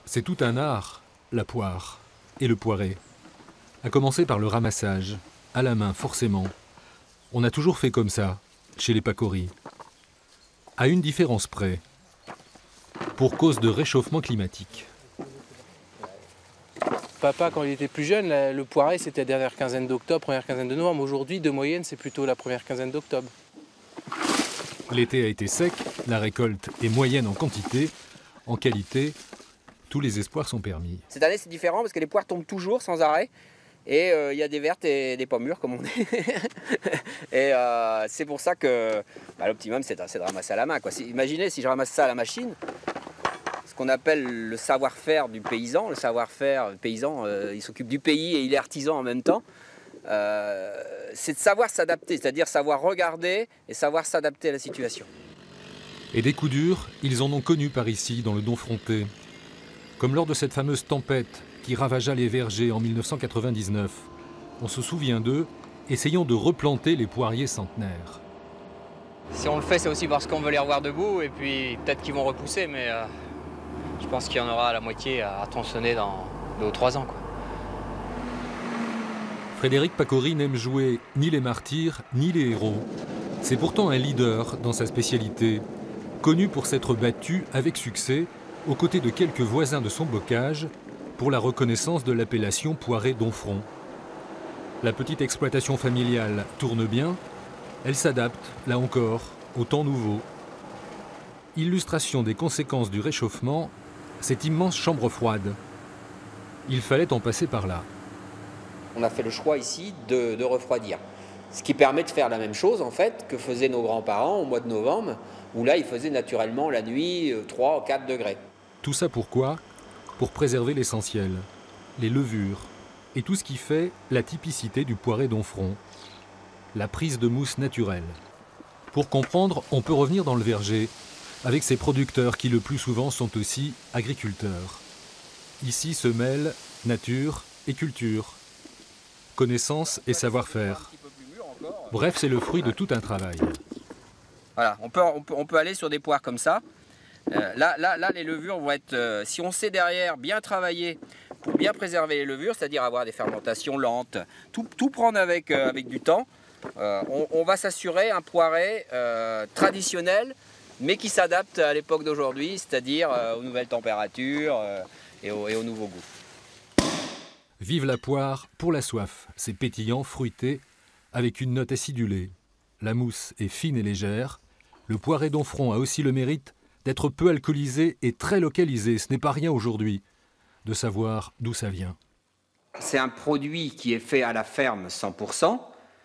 C'est tout un art, la poire et le poiré. À commencer par le ramassage, à la main forcément. On a toujours fait comme ça, chez les Pacori. À une différence près, pour cause de réchauffement climatique. Papa, quand il était plus jeune, le poiré, c'était la dernière quinzaine d'octobre, première quinzaine de novembre. Aujourd'hui, de moyenne, c'est plutôt la première quinzaine d'octobre. L'été a été sec, la récolte est moyenne en quantité, en qualité, tous les espoirs sont permis. Cette année, c'est différent parce que les poires tombent toujours sans arrêt. Et il y a des vertes et des pas mûres, comme on dit. Et c'est pour ça que l'optimum, c'est de ramasser à la main, quoi. Imaginez si je ramasse ça à la machine, ce qu'on appelle le savoir-faire du paysan. Le savoir-faire, le paysan, il s'occupe du pays et il est artisan en même temps. C'est de savoir s'adapter, c'est-à-dire savoir regarder et savoir s'adapter à la situation. Et des coups durs, ils en ont connu par ici, dans le Don-Frontais. Comme lors de cette fameuse tempête qui ravagea les vergers en 1999. On se souvient d'eux, essayant de replanter les poiriers centenaires. Si on le fait, c'est aussi parce qu'on veut les revoir debout, et puis peut-être qu'ils vont repousser, mais je pense qu'il y en aura la moitié à tronçonner dans 2 ou 3 ans, quoi. Frédéric Pacori n'aime jouer ni les martyrs, ni les héros. C'est pourtant un leader dans sa spécialité, connu pour s'être battu avec succès aux côtés de quelques voisins de son bocage pour la reconnaissance de l'appellation Poiré Donfront. La petite exploitation familiale tourne bien, elle s'adapte, là encore, au temps nouveau. Illustration des conséquences du réchauffement, cette immense chambre froide. Il fallait en passer par là. On a fait le choix ici de refroidir. Ce qui permet de faire la même chose, en fait, que faisaient nos grands-parents au mois de novembre, où là, ils faisaient naturellement la nuit 3 ou 4 degrés. Tout ça pourquoi ? Pour préserver l'essentiel, les levures et tout ce qui fait la typicité du Poiré Donfront, la prise de mousse naturelle. Pour comprendre, on peut revenir dans le verger, avec ses producteurs qui le plus souvent sont aussi agriculteurs. Ici se mêlent nature et culture, connaissance et savoir-faire. Bref, c'est le fruit de tout un travail. Voilà, on peut aller sur des poires comme ça. Là, les levures vont être, si on sait derrière bien travailler pour bien préserver les levures, c'est-à-dire avoir des fermentations lentes, tout prendre avec du temps, on va s'assurer un poiré traditionnel, mais qui s'adapte à l'époque d'aujourd'hui, c'est-à-dire aux nouvelles températures et aux nouveaux goûts. Vive la poire pour la soif, c'est pétillant, fruité, avec une note acidulée. La mousse est fine et légère. Le Poiré Donfront a aussi le mérite d'être peu alcoolisé et très localisé. Ce n'est pas rien aujourd'hui de savoir d'où ça vient. C'est un produit qui est fait à la ferme 100%.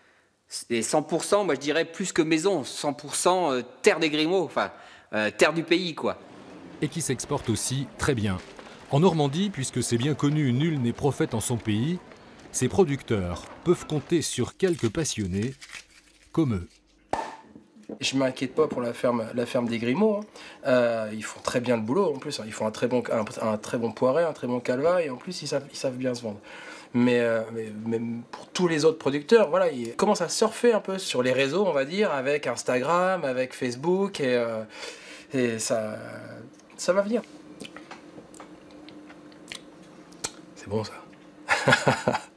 Et 100%, moi je dirais plus que maison, 100% terre des Grimaud, enfin terre du pays, quoi. Et qui s'exporte aussi très bien. En Normandie, puisque c'est bien connu, nul n'est prophète en son pays, ses producteurs peuvent compter sur quelques passionnés comme eux. Je ne m'inquiète pas pour la ferme des Grimaud. Ils font très bien le boulot en plus. Ils font un très bon poiré, un très bon calva et en plus ils savent bien se vendre. Mais pour tous les autres producteurs, voilà, ils commencent à surfer un peu sur les réseaux, on va dire, avec Instagram, avec Facebook et ça va venir. C'est bon ça.